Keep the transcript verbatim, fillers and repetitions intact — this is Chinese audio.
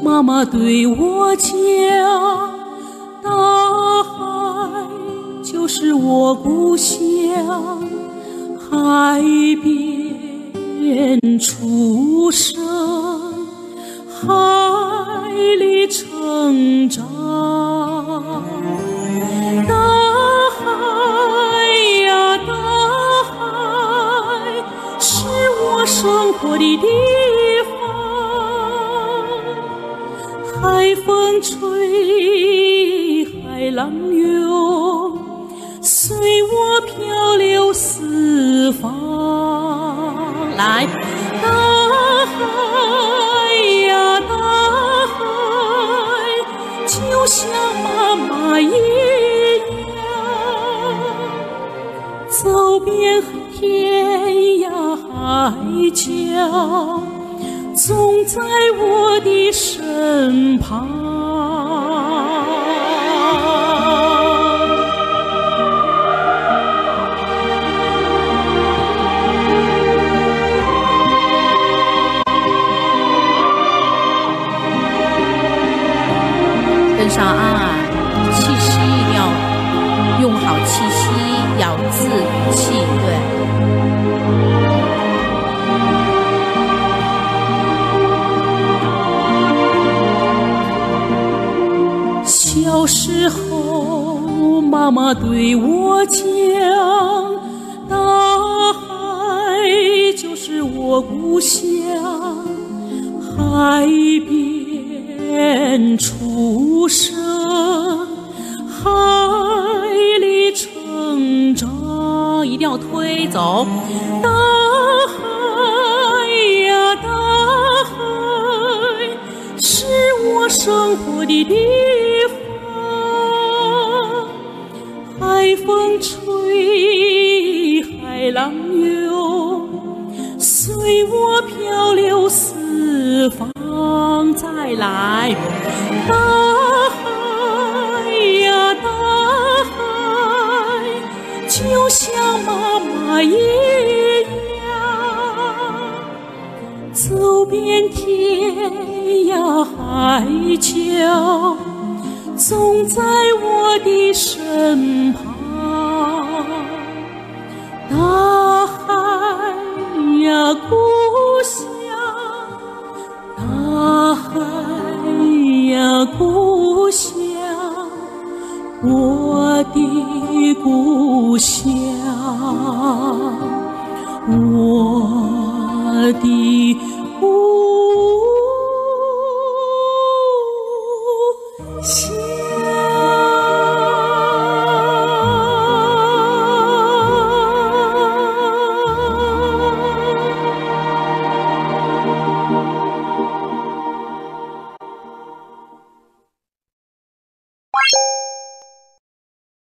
妈妈对我讲，大海就是我故乡，海边出生，海里成长。大海呀，大海是我生活的地方，海风吹，海浪涌，随我漂流四方。来，大海呀，大海就像妈妈一样，走遍天涯海角，总在我的身旁。 跟上啊，气息一定要用好气息，咬字语气，对。 小时候，妈妈对我讲，大海就是我故乡，海边出生，海里成长，一定要推走。大海呀，大海是我生活的地方，海风吹，海浪涌，随我漂流四方。再来，大海呀，大海就像妈妈一样，走遍天涯海角，总在我的身旁。大海呀，故乡，大海呀，故乡，我的故乡，我的